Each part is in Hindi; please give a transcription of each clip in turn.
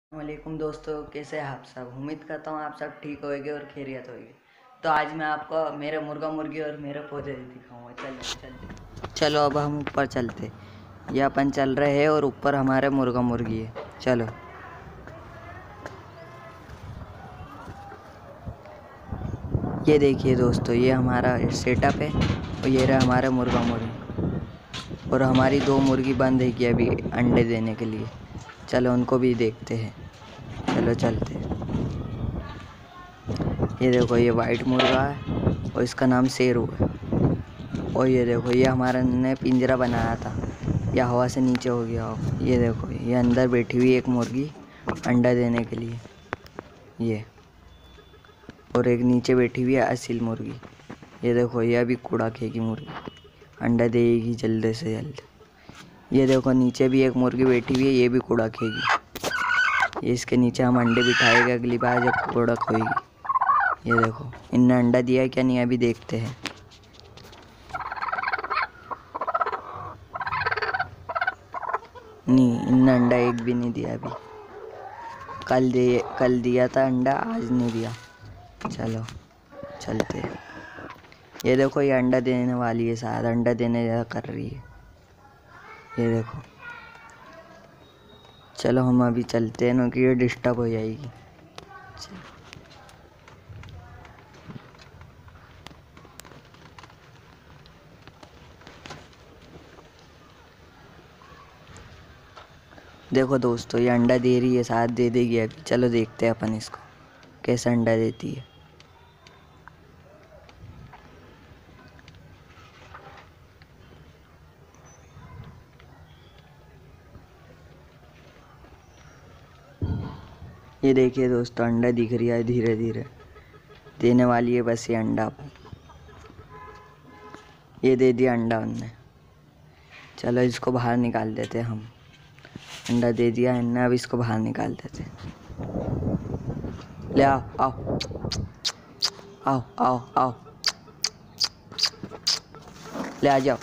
वालेकुम दोस्तों, कैसे हैं आप सब। उम्मीद करता हूँ आप सब ठीक होंगे और खैरियत होगी। तो आज मैं आपको मेरे मुर्गा मुर्गी और मेरे पौधे दिखाऊंगा। चलो अब हम ऊपर चलते। ये अपन चल रहे हैं और ऊपर हमारे मुर्गा मुर्गी है। चलो ये देखिए दोस्तों, ये हमारा सेटअप है और ये रहा हमारे मुर्गा मुर्गी। और हमारी 2 मुर्गी बंद है कि अभी अंडे देने के लिए। चलो उनको भी देखते हैं। चलो चलते हैं। ये देखो, ये वाइट मुर्गा है और इसका नाम शेरू है। और ये देखो, ये हमारे ने पिंजरा बनाया था, या हवा से नीचे हो गया हो। ये देखो, ये अंदर बैठी हुई एक मुर्गी अंडा देने के लिए, ये। और एक नीचे बैठी हुई है असील मुर्गी। ये देखो, ये अभी कूड़ा खेगी मुर्गी, अंडा देगी जल्द से जल्द। ये देखो, नीचे भी एक मुर्गी बैठी हुई है, ये भी कूड़ा खेगी। ये इसके नीचे हम अंडे बिठाएंगे अगली बार जब कूड़ा खोएगी। ये देखो, इनने अंडा दिया है क्या नहीं, अभी देखते हैं। नहीं, इनने अंडा एक भी नहीं दिया अभी। कल दिया था अंडा, आज नहीं दिया। चलो चलते हैं। ये देखो, ये अंडा देने वाली है, शायद अंडा देने कर रही है। ये देखो, चलो हम अभी चलते हैं ना, कि ये डिस्टर्ब हो जाएगी। देखो दोस्तों, ये अंडा दे रही है, शायद दे देगी अभी। चलो देखते हैं अपन इसको कैसा अंडा देती है। ये देखिए दोस्तों, अंडा दिख रही है, धीरे धीरे देने वाली है बस ये अंडा। ये दे दिया अंडा उनने। चलो इसको बाहर निकाल देते हैं हम। अंडा दे दिया इनने, अब इसको बाहर निकाल देते। ले आओ आओ आओ आओ आओ, ले आ जाओ।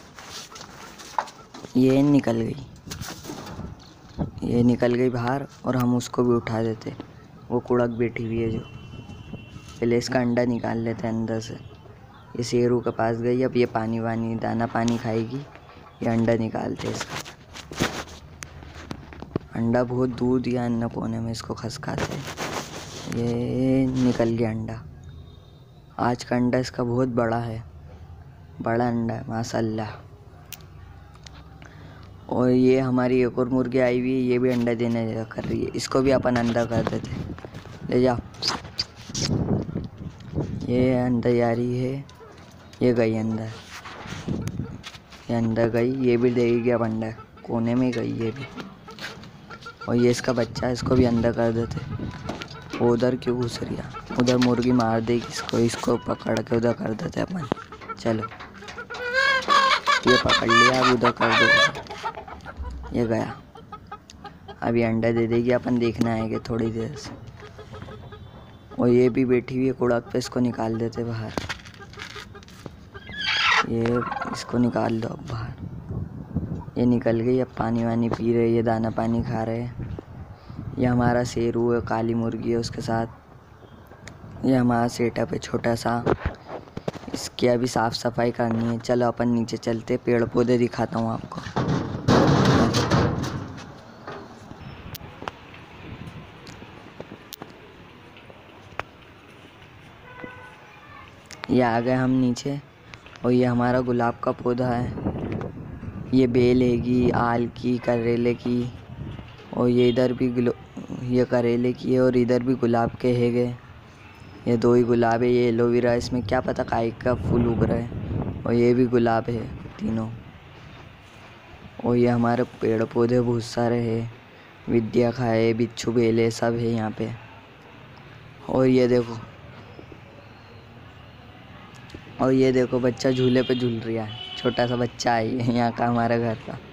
ये निकल गई, ये निकल गई बाहर, और हम उसको भी उठा देते। वो कुड़क बैठी हुई है जो। पहले इसका अंडा निकाल लेते हैं अंदर से। ये शेरू के पास गई, अब ये पानी वानी दाना पानी खाएगी। ये अंडा निकालते इसका। अंडा बहुत दूध या अन्य कोने में इसको खसकाते हैं। ये निकल गया अंडा। आज का अंडा इसका बहुत बड़ा है, बड़ा अंडा है माशाल्लाह। और ये हमारी एक और मुर्गी आई हुई है, ये भी अंडा देने कर रही है। इसको भी अपन अंडा कर देते। ले जाओ, ये अंदर जा रही है। ये गई अंदर, ये अंदर गई। ये भी देगी अब अंडा, कोने में गई ये भी। और ये इसका बच्चा है, इसको भी अंदर कर देते। वो उधर क्यों घुस रही है, उधर मुर्गी मार देगी इसको। इसको पकड़ के उधर कर देते अपन। चलो, ये पकड़ लिया, अब उधर कर दो। ये गया, अभी अंडा दे देगी। अपन देखना है कि थोड़ी देर से। और ये भी बैठी हुई है कुड़क पे, इसको निकाल देते बाहर। ये इसको निकाल दो अब बाहर। ये निकल गई, अब पानी वानी पी रही है, दाना पानी खा रहे हैं। ये हमारा शेरू है, काली मुर्गी है उसके साथ। ये हमारा सेटअप है छोटा सा। इसकी अभी साफ़ सफाई करनी है। चलो अपन नीचे चलते, पेड़ पौधे दिखाता हूँ आपको। ये आ गए हम नीचे। और ये हमारा गुलाब का पौधा है। ये बेल हैगी आल की, करेले की। और ये इधर भी ये करेले की है, और इधर भी गुलाब के हैगे। ये 2 ही गुलाब है। ये एलोवेरा, इसमें क्या पता काहे का फूल उग रहा है। और ये भी गुलाब है तीनों। और ये हमारे पेड़ पौधे बहुत सारे हैं। विद्या खाए, बिच्छू बेले सब है यहाँ पे। और ये देखो बच्चा झूले पे झूल रहा है। छोटा सा बच्चा है ये यहाँ का, हमारे घर का।